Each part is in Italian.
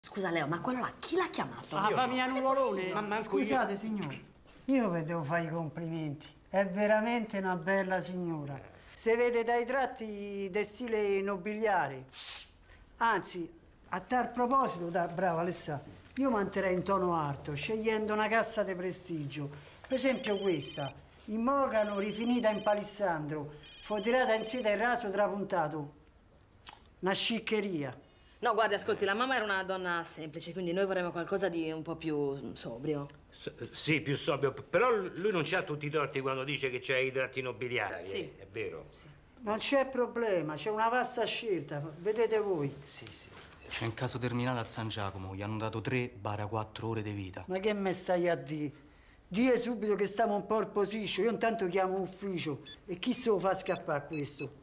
Scusa Leo, ma quello là chi l'ha chiamato? Ah, famiglia Nuvolone? Ma scusate signore, io vi devo fare i complimenti. È veramente una bella signora. Se vede dai tratti del stile nobiliare. Anzi, a tal proposito, brava Alessà, io manterrei in tono alto, scegliendo una cassa di prestigio. Per esempio questa, in mogano rifinita in palissandro, foderata in seta e raso trapuntato. Una sciccheria. No, guardi, ascolti, la mamma era una donna semplice, quindi noi vorremmo qualcosa di un po' più sobrio. Sì, più sobrio, però lui non c'ha tutti i torti quando dice che c'ha i tratti nobiliari. Sì. È vero. Sì. Non c'è problema, c'è una vasta scelta, vedete voi. Sì. C'è un caso terminale a San Giacomo, gli hanno dato 3-4 ore di vita. Ma che me stai a dire? Dì subito che stiamo un po' al posiccio, io intanto chiamo ufficio e chi se lo fa scappare questo?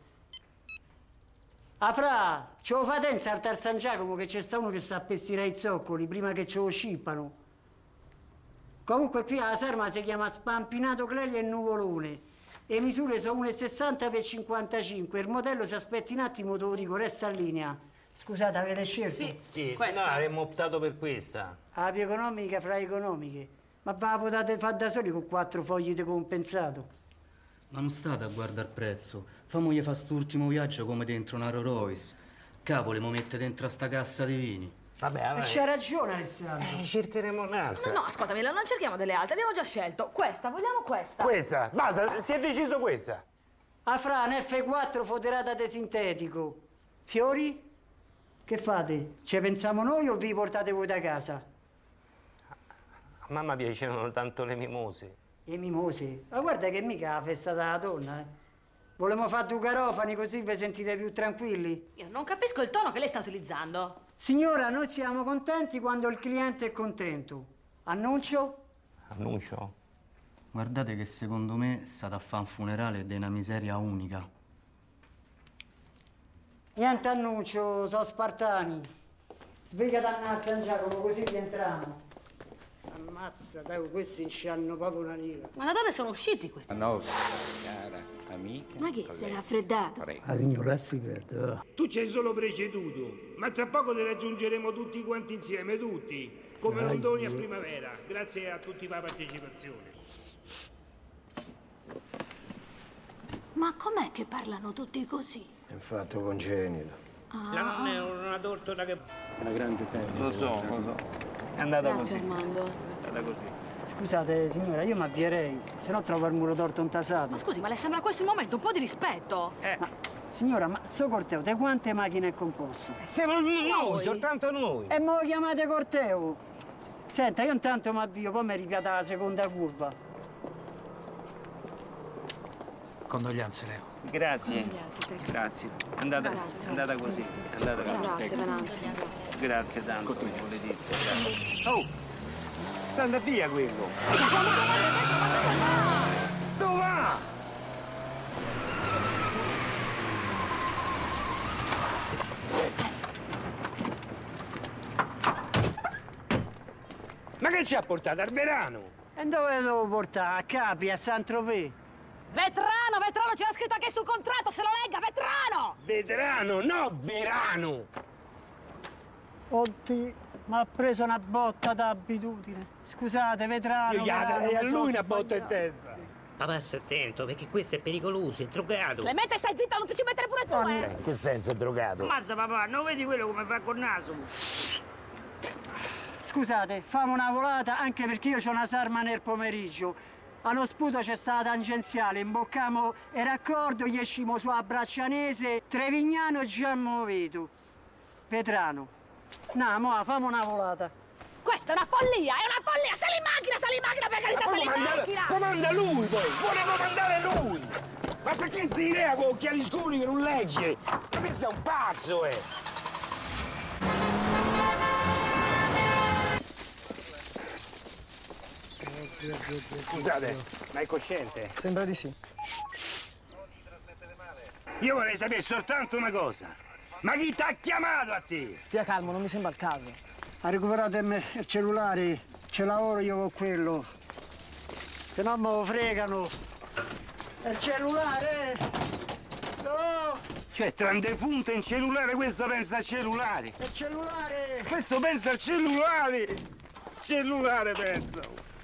Ah, fra, ce lo fate in saltare a San Giacomo che c'è sta uno che sta a pestire i zoccoli prima che ce lo scippano. Comunque qui alla Sarma si chiama Spampinato Cleli e Nuvolone. Le misure sono 1,60 x 55. Il modello, se aspetti un attimo, te lo dico, resta in linea. Scusate, avete scelto? Sì, questa. no, avremmo optato per questa. La più economica fra le economiche. Ma ve la potete fare da soli con 4 fogli di compensato? Ma non state a guardare il prezzo. Famogli fa st'ultimo viaggio come dentro una Rolls Royce. Capo, le mo mette dentro a sta cassa di vini. Vabbè, C'ha ragione, Alessandro. cercheremo un'altra. No, ascoltami, non cerchiamo delle altre, abbiamo già scelto. Questa, vogliamo questa? Questa, basta, si è deciso questa. Ah, fra, un F4 foderata di sintetico. Fiori? Che fate? Ci pensiamo noi o vi portate voi da casa? A mamma piacevano tanto le mimose. E mimose? Ma guarda che mica la festa della donna, eh. Volevamo fare due garofani così vi sentite più tranquilli? Io non capisco il tono che lei sta utilizzando. Signora, noi siamo contenti quando il cliente è contento. Annuncio? Annuncio. Guardate che secondo me state a fare un funerale di una miseria unica. Niente annuncio, sono spartani. Sbrigati a San Giacomo così rientriamo. Ammazza, dai, questi non ci hanno proprio una lira. Ma da dove sono usciti questi? La nostra cara amica. Ma che, si è raffreddato? La signora si perde. Tu ci hai solo preceduto, ma tra poco ti raggiungeremo tutti quanti insieme, tutti, come rondoni a primavera, grazie a tutti per la partecipazione. Ma com'è che parlano tutti così? È un fatto congenito. La nonna è una tortora che... Una grande pelle. Lo so. È andata Grazie, così. Armando. È andata così. Scusate, signora, io mi avvierei, se no trovo il muro torto intasato. Ma scusi, ma le sembra questo il momento? Un po' di rispetto. Ma, signora, ma sto corteo, di quante macchine è composto? Siamo noi, Noi? soltanto noi. E mo lo chiamate corteo? Senta, io intanto mi avvio, poi mi ripiata la seconda curva. Condoglianze, Leo. Grazie. Grazie. È andata così. È andata così. Grazie, Venanzio. Grazie tanto, Letizia. Grazie. Oh! Sta andando via quello. Dove va? Ma che ci ha portato al Verano? E dove lo devo portare? A Capri, a Saint-Tropez? Vetrano, c'era scritto anche sul contratto, se lo legga, Vetrano! Veterano, no Verano! Oddio, mi ha preso una botta d'abitudine. Scusate, Vetrano. Io gli darei a mi lui sono una botta in sbagliato. testa. Papà, stai attento, perché questo è pericoloso, è drogato. Clemente, stai zitta, non ti ci mettere pure tu, eh! In che senso è drogato? Ammazza papà, non vedi quello come fa col naso? Scusate, famo una volata anche perché io ho una sarma nel pomeriggio. Allo sputo c'è stata tangenziale, imboccamo il raccordo, gli escimo su a Braccianese, Trevignano Giammoveto. Vetrano. No, mo, famo una volata. Questa è una follia, Sali in macchina, per carità, sali in macchina! Comanda lui poi! Vuole comandare lui! Ma perché si idea con occhiali scuri che non legge? Ma questo è un pazzo, Scusate, ma è cosciente? Sembra di sì. Io vorrei sapere soltanto una cosa. Ma chi ti ha chiamato a te? Stia calmo, non mi sembra il caso. Ha recuperato il cellulare, ce lavoro io con quello. Se no me lo fregano. Il cellulare! No! Cioè, tra un defunto e un cellulare, questo pensa al cellulare. È cellulare! Questo pensa al cellulare. Cellulare pensa.